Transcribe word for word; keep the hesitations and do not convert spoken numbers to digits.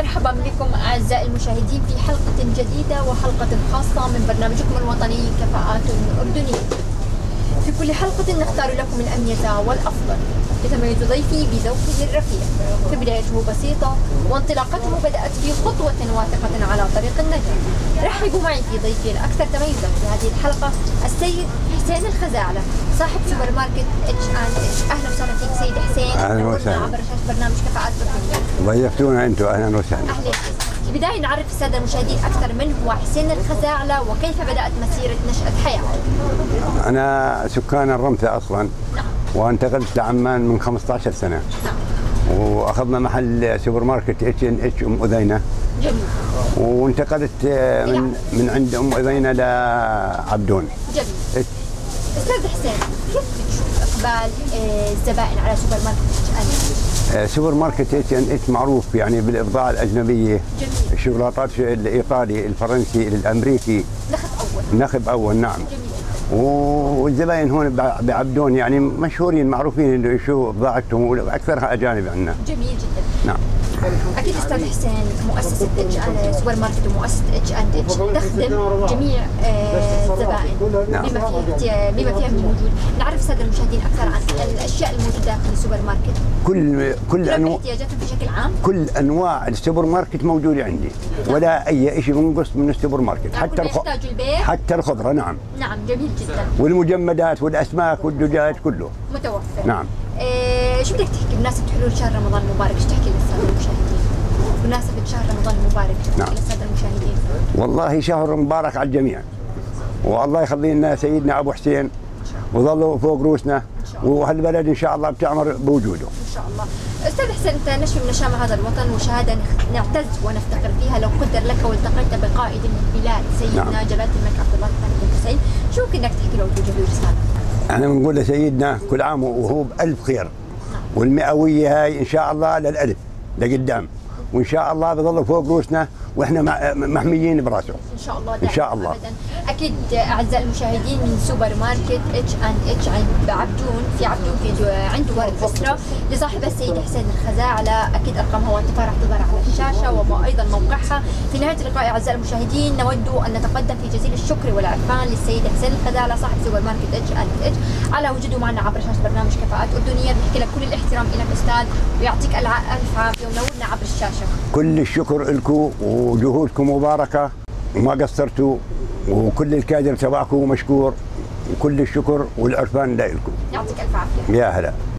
ومرحبا بكم أعزائي المشاهدين في حلقة جديدة وحلقة خاصة من برنامجكم الوطني كفاءات أردنية. في كل حلقة نختار لكم الأميز والأفضل، يتميز ضيفي بذوقه الرفيع. فبدايته بسيطة وانطلاقته بدأت بخطوة واثقة على طريق النجاح. رحبوا معي في ضيفي الأكثر تميزا في هذه الحلقة السيد حسين الخزاعلة، صاحب سوبر ماركت اتش اند اتش. أهلا وسهلا فيك سيد حسين. أهلا وسهلا. عبر شاشة برنامج كفاءات أردنية. ضيفتونا أنتم، أهلا وسهلا. أهلا. في البداية نعرف السادة المشاهدين أكثر من هو حسين الخزاعلة وكيف بدأت مسيرة نشأة حياته. أنا سكان الرمثة أصلا. نعم. وانتقلت لعمان من خمسة عشر سنة. نعم. وأخذنا محل سوبر ماركت اتش ان اتش أم أذينة. جميل. وانتقلت من من عند أم أذينة لعبدون. جميل. أستاذ حسين، كيف بتشوف إقبال الزبائن على سوبر ماركت اتش ان اتش؟ سوبر ماركت اتش ان اتش معروف يعني بالإبضاع الأجنبية. جميل. الشوكولاتات الإيطالي، الفرنسي، الأمريكي. نخب أول. نخب أول، نعم. جميل. والزباين هون بعبدون يعني مشهورين معروفين انه شو بضاعتهم واكثرها اجانب عندنا. جميل جدا. نعم. اكيد استاذ حسين، مؤسسه اتش سوبر ماركت ومؤسسه اتش اند اتش تخدم جميع الزبائن نعم. بما فيها بما فيها من وجود. نعرف الساده المشاهدين اكثر عن الاشياء الموجوده في السوبر ماركت. كل كل انواع احتياجاتهم بشكل عام. كل انواع السوبر ماركت موجوده عندي. نعم. ولا اي شيء منقص من السوبر ماركت. نعم. حتى الخ... حتى الخضره. نعم. نعم. جميل جدا. والمجمدات والاسماك والدجاج كله متوفر. نعم. إيه شو بدك تحكي بمناسبه حلول شهر رمضان المبارك؟ ايش تحكي للساده المشاهدين بمناسبه شهر رمضان المبارك؟ نعم. للساده المشاهدين. والله شهر مبارك على الجميع، والله يخلي لنا سيدنا ابو حسين وظلوا فوق روسنا، وهالبلد ان شاء الله بتعمر بوجوده ان شاء الله. استاذ حسين، انت نشم نشام هذا الوطن وشهاده نعتز ونفتخر فيها. لو قدر لك والتقيت بقائد البلاد سيدنا نعم. جلاله الملك عبد الله الثاني بن حسين، شو ممكن انك تحكي له وتوجه له رساله؟ احنا بنقول لسيدنا كل عام وهو بألف خير. نعم. والمئويه هاي ان شاء الله للألف لقدام، وان شاء الله بظل فوق روسنا واحنا محميين براسه ان شاء الله. ان شاء الله. أبداً. اكيد اعزائي المشاهدين، من سوبر ماركت اتش اند اتش عند عبدون، في عبدون في عند ورد اسره لصاحبها السيد حسين الخزاعلة. اكيد ارقام هواتفها راح تظهر على الشاشه وايضا موقعها. في نهايه اللقاء اعزائي المشاهدين نود ان نتقدم في جزيل الشكر والعرفان للسيد حسين الخزاعلة صاحب سوبر ماركت اتش اند اتش على وجوده معنا عبر شاشه برنامج كفاءات اردنيه. بنحكي لك كل الاحترام لك استاذ، ويعطيك الف عافيه ونورنا عبر الشاشه. كل الشكر لكم وجهودكم مباركه وما قصرتوا، وكل الكادر تبعكم مشكور، وكل الشكر والعرفان لكم. يعطيك الف عافيه. يا هلا.